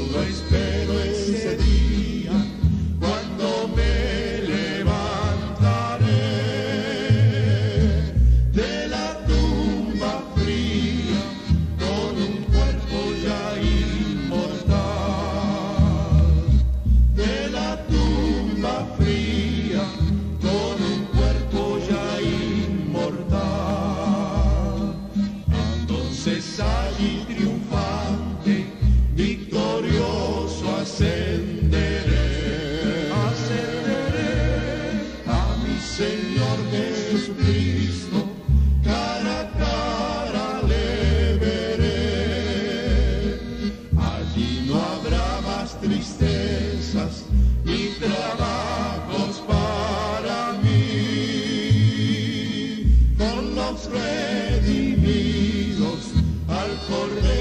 Solo espero ese día cuando me levantaré de la tumba fría con un cuerpo ya inmortal. De la tumba fría con un cuerpo ya inmortal. Entonces allí triunfante, victorioso ascenderé, a mi Señor Jesucristo, cara a cara le veré. Allí no habrá más tristezas ni trabajos para mí, con los redimidos al Cordero